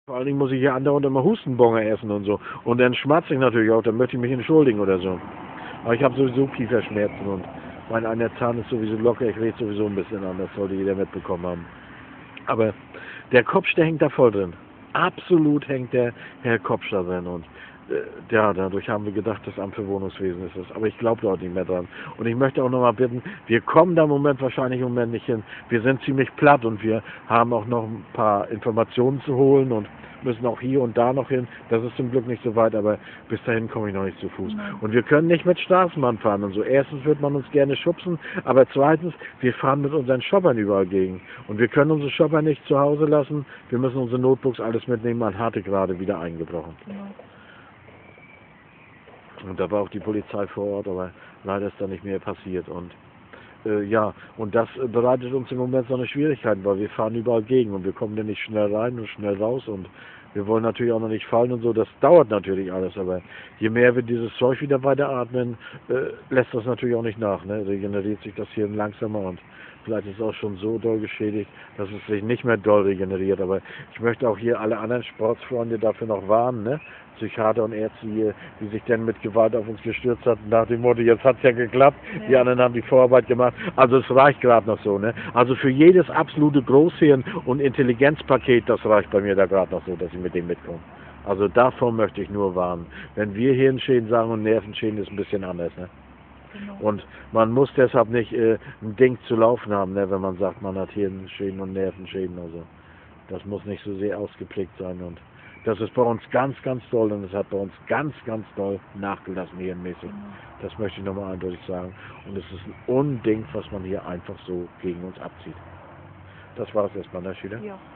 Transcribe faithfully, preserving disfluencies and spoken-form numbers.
Vor allen Dingen muss ich hier andauernd immer Hustenbonge essen und so. Und dann schmatze ich natürlich auch, dann möchte ich mich entschuldigen oder so. Aber ich habe sowieso Kieferschmerzen und mein einer Zahn ist sowieso locker, ich rede sowieso ein bisschen an, das sollte jeder mitbekommen haben. Aber der Kopf, der hängt da voll drin. Absolut hängt der Herr Kopsch da drin. Und äh, ja, dadurch haben wir gedacht, das Amt für Wohnungswesen ist es. Aber ich glaube dort nicht mehr dran. Und ich möchte auch nochmal bitten, wir kommen da im Moment wahrscheinlich im Moment nicht hin. Wir sind ziemlich platt und wir haben auch noch ein paar Informationen zu holen und müssen auch hier und da noch hin. Das ist zum Glück nicht so weit, aber bis dahin komme ich noch nicht zu Fuß. Nein. Und wir können nicht mit Straßenbahn fahren und so. Erstens wird man uns gerne schubsen, aber zweitens, wir fahren mit unseren Shoppern überall gegen. Und wir können unsere Shopper nicht zu Hause lassen. Wir müssen unsere Notebooks alles mitnehmen. Man hatte gerade wieder eingebrochen. Genau. Und da war auch die Polizei vor Ort, aber leider ist da nicht mehr passiert. Und äh, ja, und das äh, bereitet uns im Moment so eine Schwierigkeit, weil wir fahren überall gegen und wir kommen da nicht schnell rein und schnell raus und wir wollen natürlich auch noch nicht fallen und so. Das dauert natürlich alles, aber je mehr wir dieses Zeug wieder weiteratmen, äh, lässt das natürlich auch nicht nach. Ne? Regeneriert sich das hier langsamer und vielleicht ist es auch schon so doll geschädigt, dass es sich nicht mehr doll regeneriert. Aber ich möchte auch hier alle anderen Sportsfreunde dafür noch warnen, ne? Psychiater und Ärzte hier, die sich dann mit Gewalt auf uns gestürzt hatten, nach dem Motto, jetzt hat es ja geklappt, Ja. die anderen haben die Vorarbeit gemacht. Also es reicht gerade noch so. Ne? Also für jedes absolute Großhirn- und Intelligenzpaket, das reicht bei mir da gerade noch so, dass ich mit dem mitkomme. Also davon möchte ich nur warnen. Wenn wir Hirnschäden sagen und Nervenschäden, ist ein bisschen anders. Ne? Genau. Und man muss deshalb nicht äh, ein Ding zu laufen haben, ne, wenn man sagt, man hat Hirnschäden und Nervenschäden. Also das muss nicht so sehr ausgeprägt sein. Und das ist bei uns ganz, ganz toll und es hat bei uns ganz, ganz doll nachgelassen hirnmäßig. Genau. Das möchte ich nochmal eindeutig sagen. Und es ist ein Unding, was man hier einfach so gegen uns abzieht. Das war es erstmal, ne, Schieder? Ja.